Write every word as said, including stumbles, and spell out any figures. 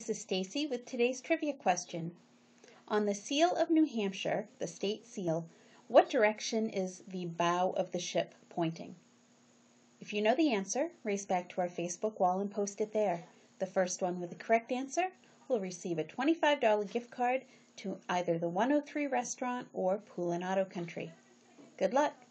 This is Stacy with today's trivia question. On the seal of New Hampshire, the state seal, what direction is the bow of the ship pointing? If you know the answer, race back to our Facebook wall and post it there. The first one with the correct answer will receive a twenty-five dollar gift card to either the one oh three restaurant or Pool and Auto Country. Good luck!